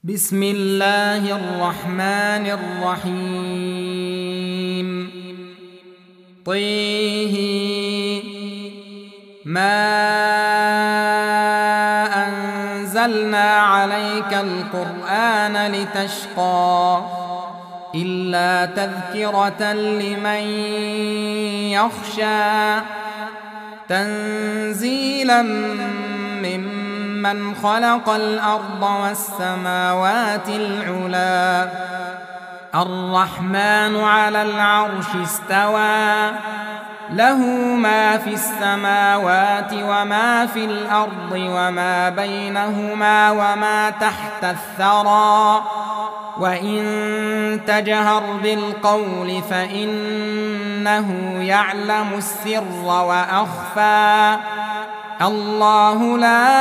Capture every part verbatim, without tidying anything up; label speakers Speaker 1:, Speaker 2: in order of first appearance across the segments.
Speaker 1: بسم الله الرحمن الرحيم طه ما أنزلنا عليك القرآن لتشقى إلا تذكرة لمن يخشى تنزيلا ممن من خلق الأرض والسماوات العلا الرحمن على العرش استوى له ما في السماوات وما في الأرض وما بينهما وما تحت الثرى وإن تجهر بالقول فإنه يعلم السر وأخفى الله لا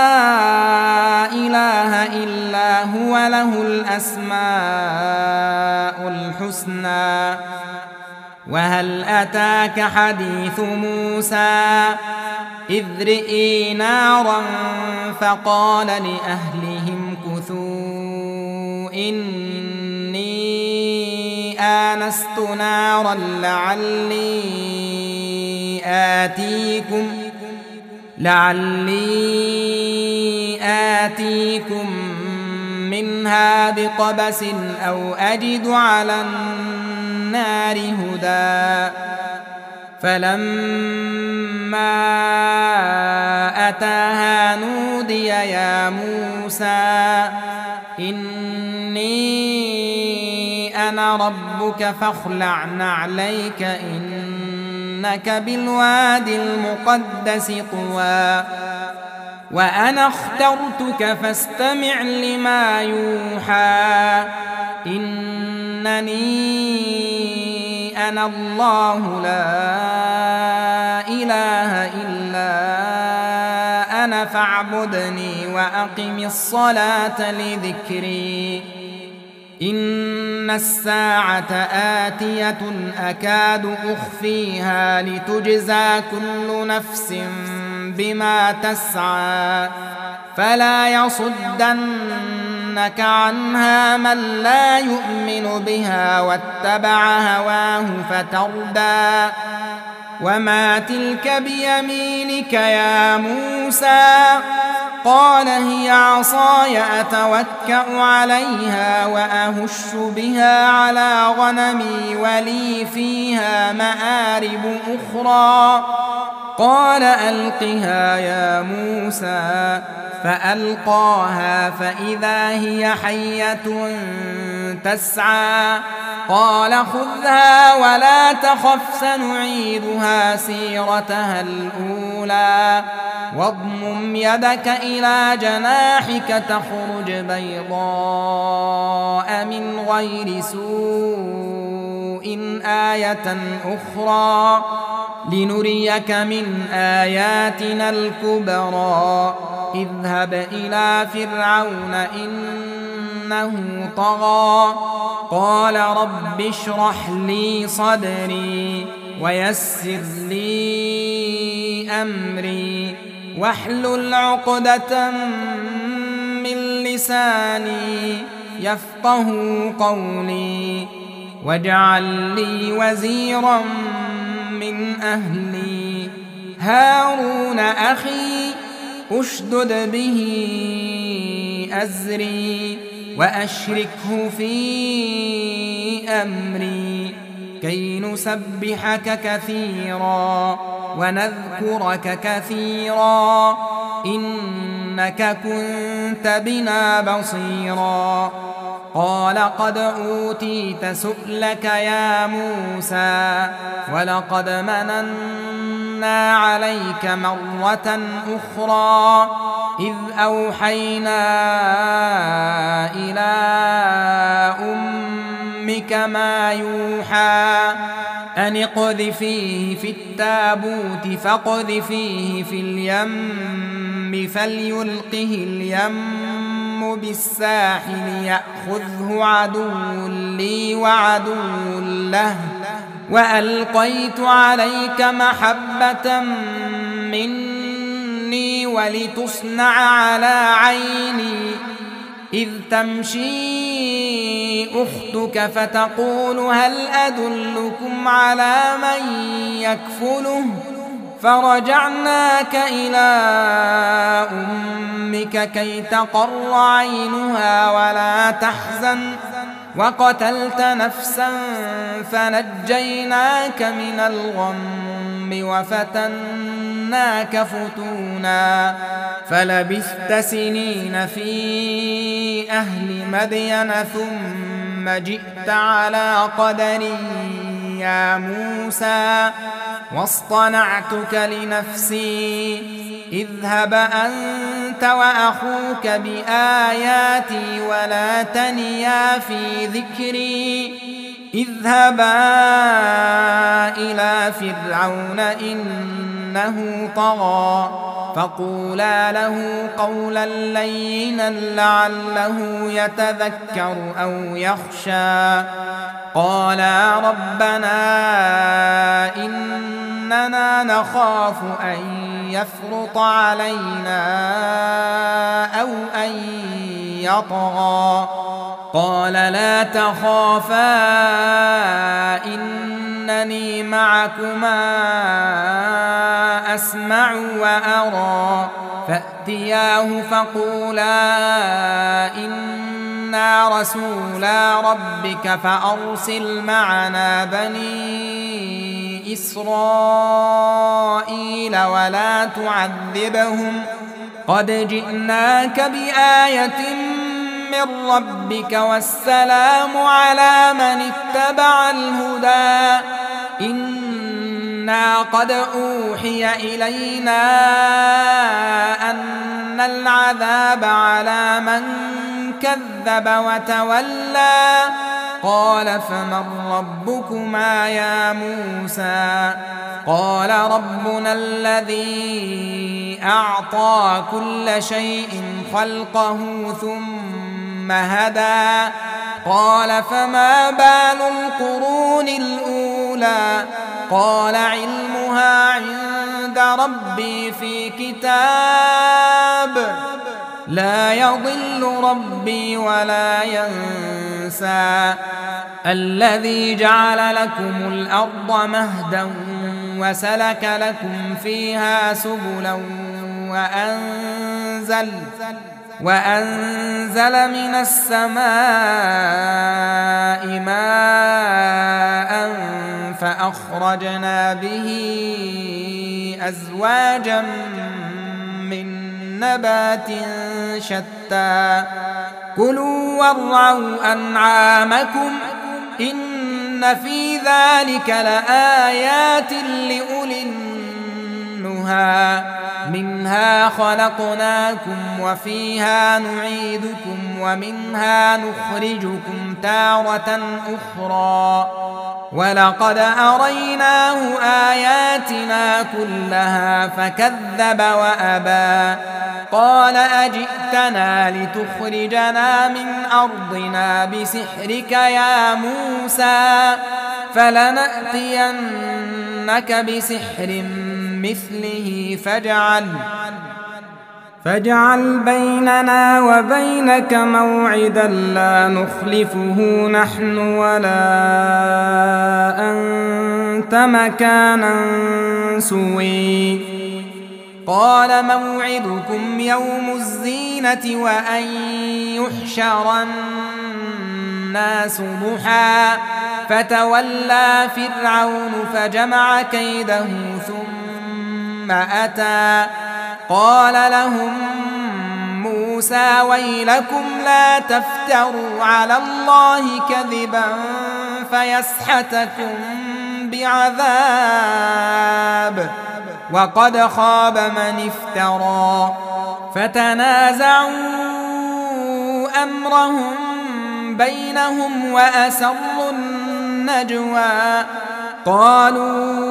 Speaker 1: إله إلا هو له الأسماء الحسنى وهل أتاك حديث موسى إذ رئي نارا فقال لأهلهم كثوا إني آنست نارا لعلي آتيكم لعلي آتيكم منها بقبس أو أجد على النار هدى فلما أتاها نودي يا موسى إني أنا ربك فاخلع نعليك إنك بالوادي المقدس طوى وأنا اخترتك فاستمع لما يوحى إنني أنا الله لا إله إلا أنا فاعبدني وأقم الصلاة لذكري إن الساعة آتية أكاد أخفيها لتجزى كل نفس بما تسعى فلا يصدنك عنها من لا يؤمن بها واتبع هواه فتردى وما تلك بيمينك يا موسى قال هي عصاي أتوكأ عليها وأهش بها على غنمي ولي فيها مآرب أخرى قال ألقها يا موسى فألقاها فإذا هي حية تسعى قال خذها ولا تخف سنعيدها سيرتها الأولى واضمم يدك إلى جناحك تخرج بيضاء من غير سوء آية أخرى لنريك من آياتنا الكبرى اذهب إلى فرعون إنه طغى قال رب اشرح لي صدري ويسر لي أمري واحلل عقدة من لساني يفقه قولي واجعل لي وزيرا من أهلي هارون أخي أشدد به أزري وأشركه في أمري كي نسبحك كثيرا ونذكرك كثيرا إنك كنت بنا بصيرا قال قد أوتيت سؤلك يا موسى ولقد مننا عليك مرة أخرى إذ أوحينا إلى أمك ما يوحى أن اقذفيه في التابوت فاقذفيه في اليم فليلقه اليم بالساحل يأخذه عدو لي عدو له وألقيت عليك محبة مني ولتصنع على عيني إذ تمشي أختك فتقول هل أدلكم على من يكفله فرجعناك إلى أمك كي تقر عينها ولا تحزن وقتلت نفسا فنجيناك من الغم وفتناك فتونا فلبثت سنين في أهل مدين ثم جئت على قدر يا موسى واصطنعتك لنفسي اذهب أنت وأخوك بآياتي ولا تنيا في ذكري اذهبا إلى فرعون إنه طغى فقولا له قولا لينا لعله يتذكر أو يخشى قالا ربنا إننا نخاف أن يفرط علينا أو أن يطغى قال لا تخافا إنني معكما أسمع وأرى فأتياه فقولا إنا رسولا ربك فأرسل معنا بني إسرائيل ولا تعذبهم قد جئناك بآية من ربك والسلام على من اتبع الهدى إنا قد أوحي إلينا أن العذاب على من كذب وتولى قال فمن ربكما يا موسى قال ربنا الذي أعطى كل شيء خلقه ثم هدى قال فما بال القرون الأولى قال علمها عند ربي في كتاب لا يضل ربي ولا ينسى الذي جعل لكم الأرض مهدا وسلك لكم فيها سبلا وأنزل وأنزل من السماء ماء فأخرجنا به أزواجا من نبات شتى كلوا وارعوا أنعامكم إن في ذلك لآيات لأولي النهى منها خلقناكم وفيها نعيدكم ومنها نخرجكم تارة أخرى ولقد أريناه آياتنا كلها فكذب وأبى قال أجئتنا لتخرجنا من أرضنا بسحرك يا موسى فلنأتينك بسحر مثله فاجعل فاجعل بيننا وبينك موعدا لا نخلفه نحن ولا أنت مكانا سوي قال موعدكم يوم الزينة وأن يحشر الناس ضحى فتولى فرعون فجمع كيده ثم أتى قال لهم موسى ويلكم لا تفتروا على الله كذبا فيسحتكم بعذاب وقد خاب من افترى فتنازعوا أمرهم بينهم وأسروا النجوى قالوا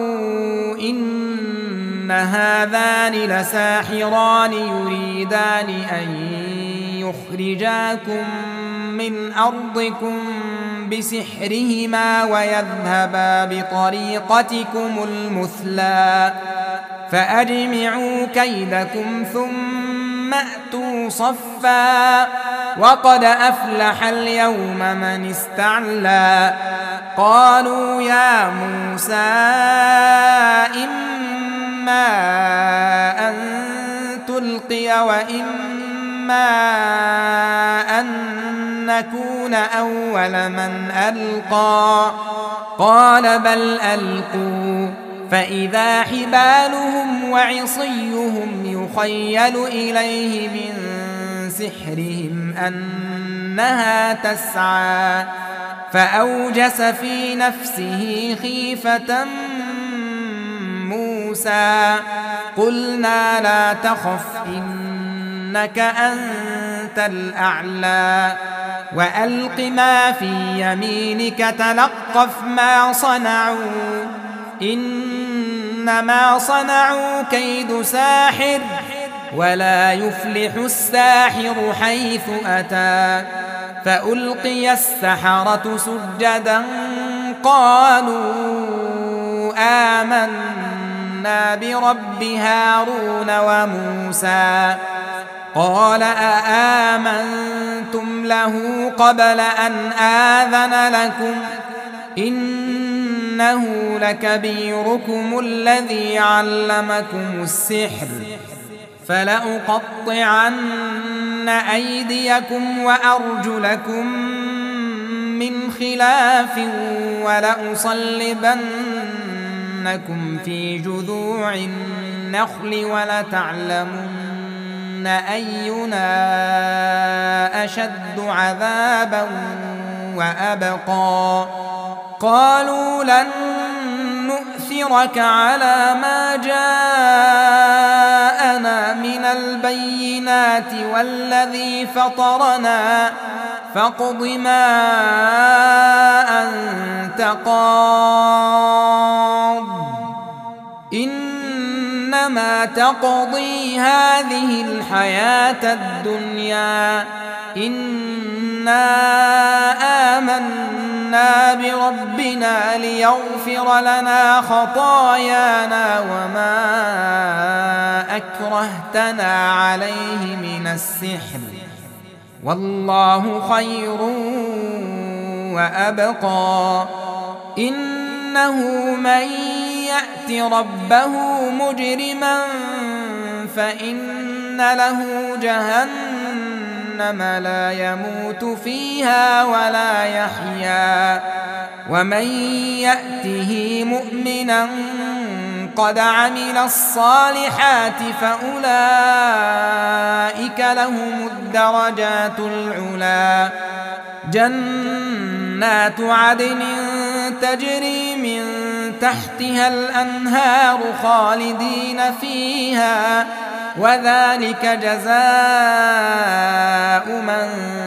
Speaker 1: إن هذان لساحران يريدان أن يخرجاكم من أرضكم بسحرهما ويذهبا بطريقتكم المثلى فأجمعوا كيدكم ثم أتوا صفا وقد أفلح اليوم من استعلى قالوا يا موسى إما أن تلقي وإما أن نكون أول من ألقى قال بل ألقوا فإذا حبالهم وعصيهم يخيل إليه من سحرهم أنها تسعى فأوجس في نفسه خيفة موسى قلنا لا تخف إنك أنت الأعلى وألق ما في يمينك تلقف ما صنعوا إنما صنعوا كيد ساحر ولا يفلح الساحر حيث أتى فألقي السحرة سجدا قالوا آمنا برب هارون وموسى قال أآمنتم له قبل أن آذن لكم إنه لكبيركم الذي علمكم السحر فلأقطعن أيديكم وأرجلكم من خلاف ولأصلبنكم في جذوع النخل ولتعلمن أينا أشد عذابا وأبقى قالوا لن نؤثرك على ما جاءنا من البينات والذي فطرنا فاقض ما أنت قاض إنما تقضي هذه الحياة الدنيا إنا آمنا بربنا ليغفر لنا خطايانا وما أكرهتنا عليه من السحر والله خير وأبقى إنه من يأت ربه مجرما فإن له جهنم لا يموت فيها ولا يحيا ومن يأته مؤمنا قد عمل الصالحات فأولئك لهم الدرجات العلا جنات عدن تجري من تحتها الأنهار خالدين فيها وذلك جزاء من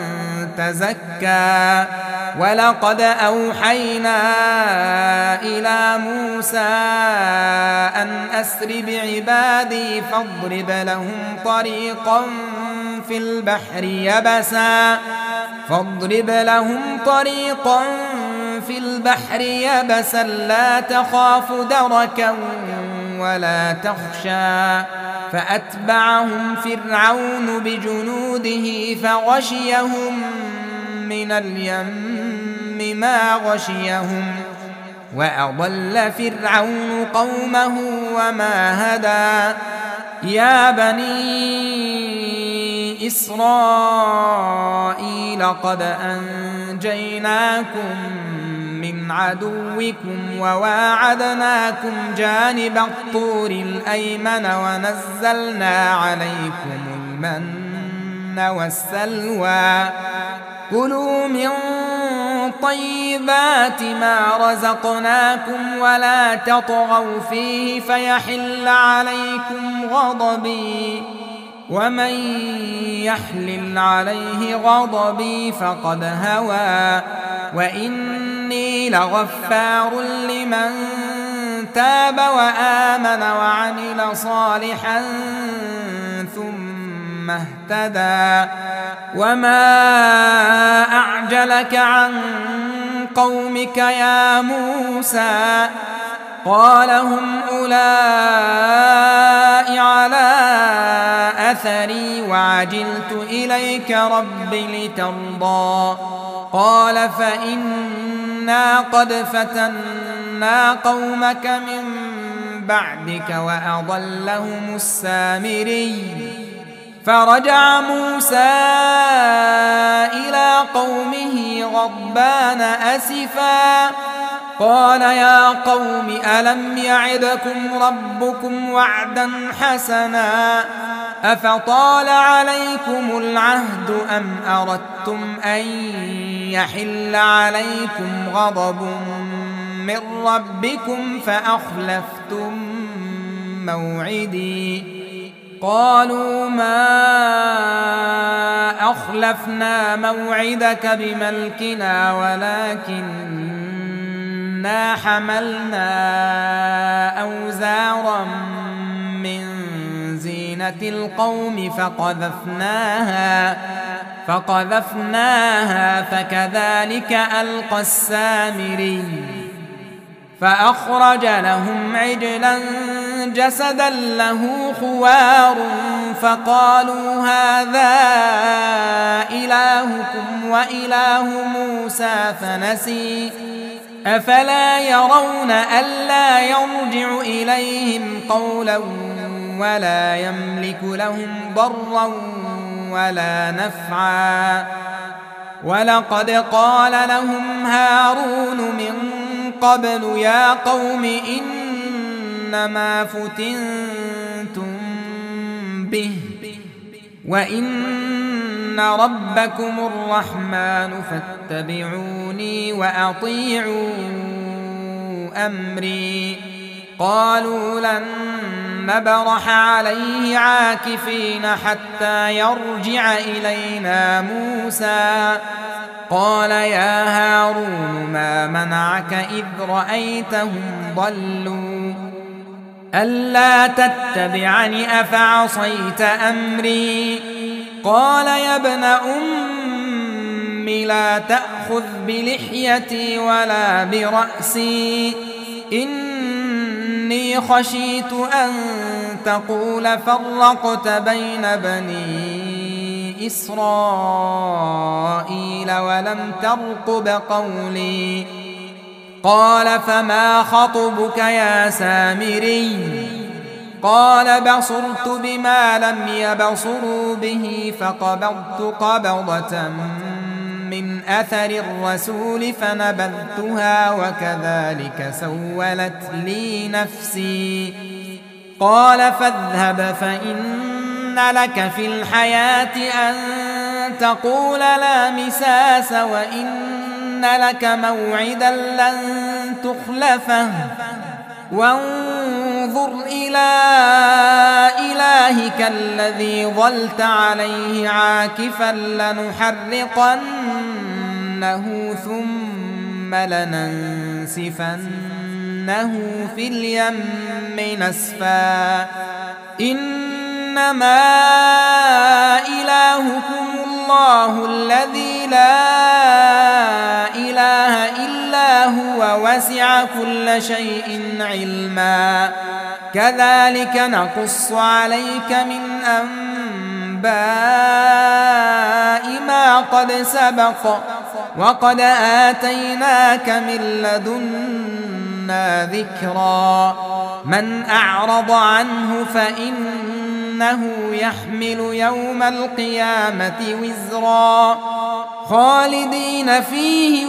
Speaker 1: تزكى ولقد أوحينا إلى موسى أن أسر بعبادي فاضرب لهم طريقا في البحر يبسا فاضرب لهم طريقا في البحر يبسا لا تخاف دركا ولا تخشى فأتبعهم فرعون بجنوده فغشيهم من اليم ما غشيهم وأضل فرعون قومه وما هدى يا بني إسرائيل قد أنجيناكم من عدوكم وواعدناكم جانب الطور الأيمن ونزلنا عليكم المن والسلوى كلوا من طيبات ما رزقناكم ولا تطغوا فيه فيحل عليكم غضبي ومن يحلل عليه غضبي فقد هوى وإني لغفار لمن تاب وآمن وعمل صالحا ثم اهتدى وما أعجلك عن قومك يا موسى قال هم أولئك على أثري وعجلت إليك رب لترضى قال فإنا قد فتنا قومك من بعدك وأضلهم السامري فرجع موسى إلى قومه غضبان أسفا قال يا قوم ألم يعدكم ربكم وعدا حسنا أفطال عليكم العهد أم أردتم أن يحل عليكم غضب من ربكم فأخلفتم موعدي قالوا ما أخلفنا موعدك بملكنا ولكننا حملنا أوزارا من زينة القوم فقذفناها فقذفناها فكذلك ألقى السامري فأخرج لهم عجلا جسدا له خوار فقالوا هذا إلهكم وإله موسى فنسي أفلا يرون ألا يرجع إليهم قولا ولا يملك لهم ضرا ولا نفعا ولقد قال لهم هارون من قبل يا قوم إنما فتنتم به وإن ربكم الرحمن فاتبعوني وأطيعوا أمري قالوا لن نبرح عليه عاكفين حتى يرجع إلينا موسى قال يا هارون ما منعك إذ رأيتهم ضلوا ألا تتبعني أفعصيت أمري قال يا ابن أم لا تأخذ بلحيتي ولا برأسي إني خشيت أن تقول فرقت بين بني إسرائيل ولم ترقب قولي قال فما خطبك يا سامري قال بصرت بما لم يبصروا به فقبضت قبضة من أثر الرسول فنبذتها وكذلك سولت لي نفسي قال فاذهب فإن لك في الحياة أن تقول لا مساس وإن لك موعدا لن تخلفه وانظر إلى إلهك الذي ظلت عليه عاكفا لنحرقنه ثم لننسفنه في اليم نسفا إنما إلهكم الله الذي لا إله إلا هو وسع كل شيء علما كذلك نقص عليك من أنباء ما قد سبق وقد آتيناك من لدنا ذكرا من أعرض عنه فإنه يحمل يوم القيامة وزرا خالدين فيه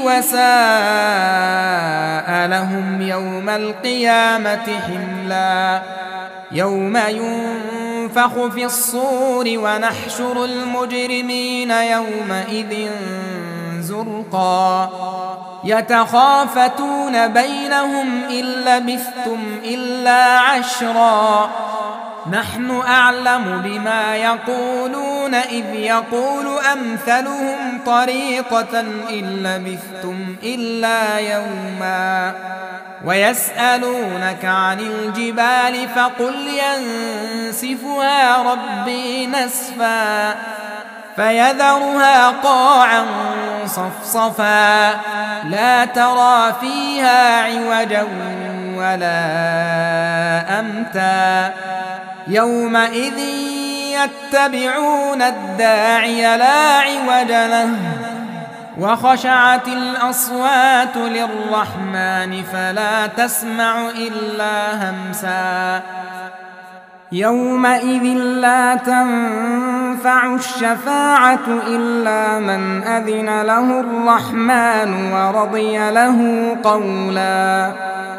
Speaker 1: وساء لهم يوم القيامة حملا يوم ينفخ في الصور ونحشر المجرمين يومئذ زرقا يتخافتون بينهم إن لبثتم إلا عشرا نحن أعلم بما يقولون إذ يقول أمثلهم طريقة إن لبثتم إلا يوما ويسألونك عن الجبال فقل ينسفها ربي نسفا فيذرها قاعا صفصفا لا ترى فيها عوجا ولا أمتا يومئذ يتبعون الداعي لا عوج له وخشعت الأصوات للرحمن فلا تسمع إلا همسا يومئذ لا تنفع الشفاعة إلا من أذن له الرحمن ورضي له قولا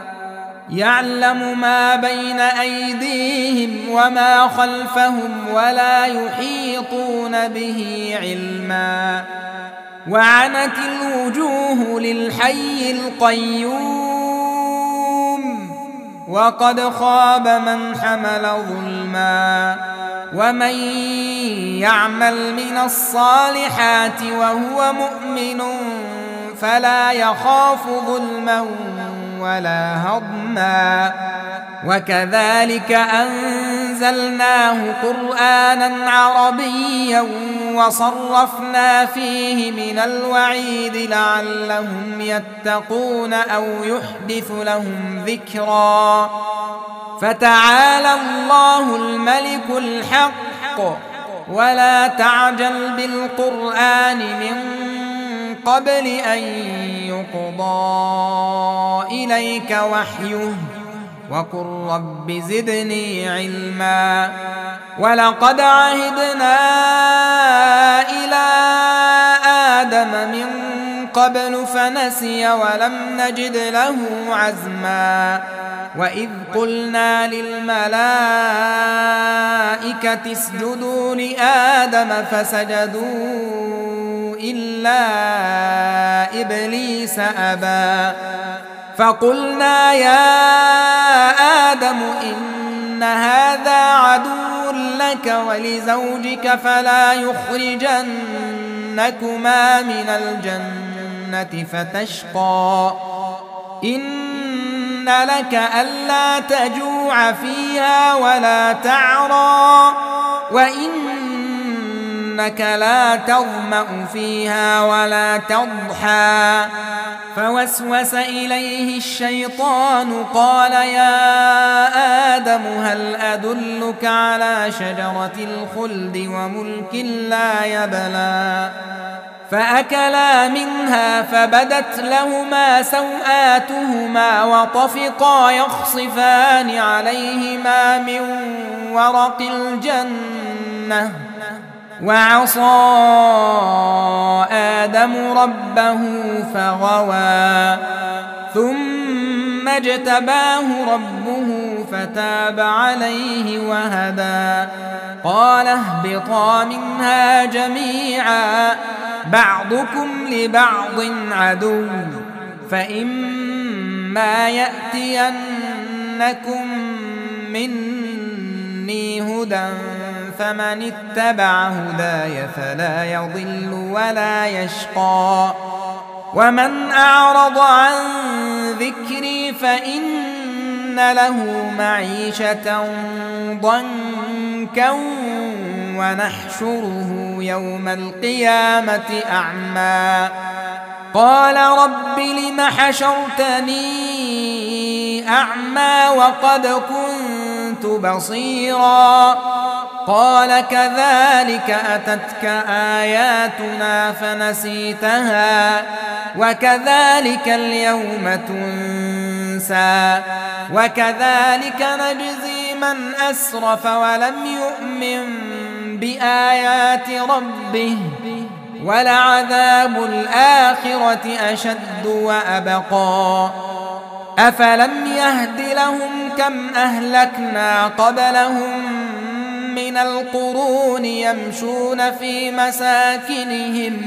Speaker 1: يعلم ما بين أيديهم وما خلفهم ولا يحيطون به علما وعنت الوجوه للحي القيوم وقد خاب من حمل ظلما ومن يعمل من الصالحات وهو مؤمن فلا يخاف ظلما ولا هضما وكذلك أنزلناه قرآنا عربيا وصرفنا فيه من الوعيد لعلهم يتقون أو يحدث لهم ذكرا فتعالى الله الملك الحق ولا تعجل بالقرآن من قبل أن يقضى إليك وحيه وقل رب زدني علما ولقد عهدنا إلى آدم من قبل فنسي ولم نجد له عزما وإذ قلنا للملائكة اسجدوا لآدم فسجدوا إلا إبليس أبى فقلنا يا آدم إن هذا عدو لك ولزوجك فلا يخرجنكما من الجنة فتشقى إن لك ألا تجوع فيها ولا تعرى وإنك لا تظمأ فيها ولا تضحى فوسوس إليه الشيطان قال يا آدم هل أدلك على شجرة الخلد وملك لا يبلى فأكلا منها فبدت لهما سوآتهما وطفقا يخصفان عليهما من ورق الجنة وعصى آدم ربه فغوى ثم اجتباه ربه فتاب عليه وهدى قال اهبطا منها جميعا بعضكم لبعض عدو فإما يأتينكم مني هدى فمن اتبع هداي فلا يضل ولا يشقى ومن أعرض عن ذكري فإن له معيشة ضنكا ونحشره يوم القيامة أعمى قال رب لم حشرتني أعمى وقد كنت بصيرا قال كذلك أتتك آياتنا فنسيتها وكذلك اليوم تنسى وكذلك نجزي من أسرف ولم يؤمن بآيات ربه ولعذاب الآخرة أشد وأبقى أفلم يهد لهم كم أهلكنا قبلهم من القرون يمشون في مساكنهم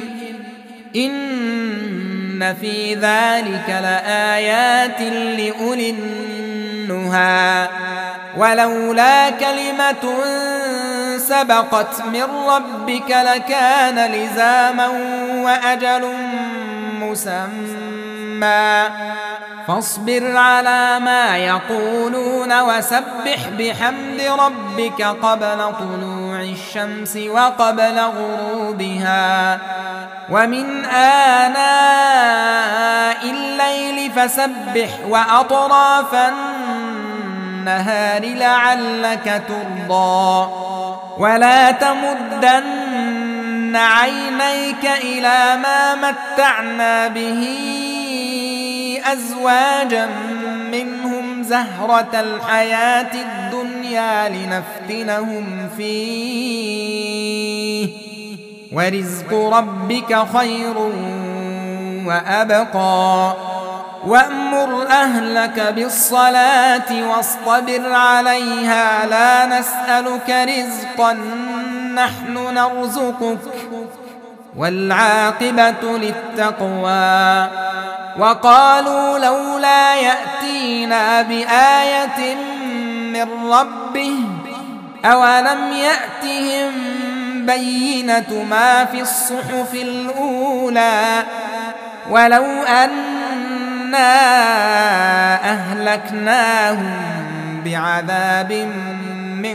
Speaker 1: إن في ذلك لآيات لأولي النهى ولولا كلمة سبقت من ربك لكان لزاما وأجل مسمى فاصبر على ما يقولون وسبح بحمد ربك قبل طلوع الشمس وقبل غروبها ومن آناء الليل فسبح وأطراف النهار لعلك ترضى ولا تمدن عينيك إلى ما متعنا به أزواجا منهم زهرة الحياة الدنيا لنفتنهم فيه ورزق ربك خير وأبقى وأمر أهلك بالصلاة واصطبر عليها لا نسألك رزقا نحن نرزقك والعاقبة للتقوى وقالوا لولا يأتينا بآية من ربه أولم يأتهم بينة ما في الصحف الأولى ولو أنا أهلكناهم بعذاب من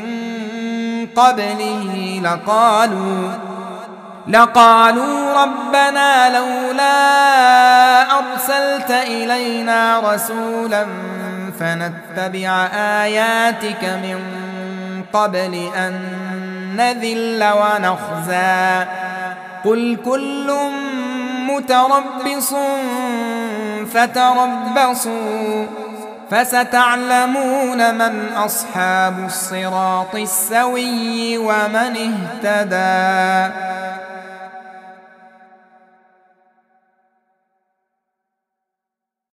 Speaker 1: قبله لقالوا لقالوا ربنا لولا أرسلت إلينا رسولا فنتبع آياتك من قبل أن نذل ونخزى قل كل متربص فتربصوا فستعلمون من أصحاب الصراط السوي ومن اهتدى.